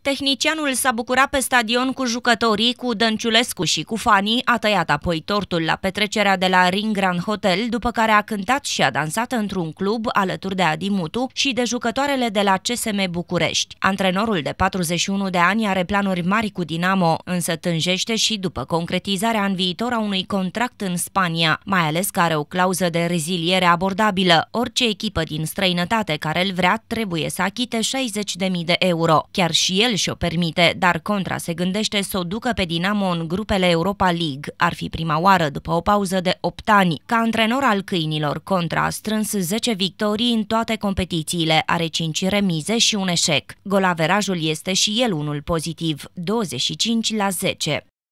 Tehnicianul s-a bucurat pe stadion cu jucătorii, cu Dănciulescu și cu fanii, a tăiat apoi tortul la petrecerea de la Ring Grand Hotel, după care a cântat și a dansat într-un club alături de Adi Mutu și de jucătoarele de la CSM București. Antrenorul de 41 de ani are planuri mari cu Dinamo, însă tânjește și după concretizarea în viitor a unui contract în Spania, mai ales că are o clauză de reziliere abordabilă. Orice echipă din străinătate care îl vrea trebuie să achite 60.000 de euro. Chiar și el și-o permite, dar Contra se gândește să o ducă pe Dinamo în grupele Europa League. Ar fi prima oară după o pauză de 8 ani. Ca antrenor al câinilor, Contra a strâns 10 victorii în toate competițiile, are 5 remize și un eșec. Golaverajul este și el unul pozitiv, 25/10.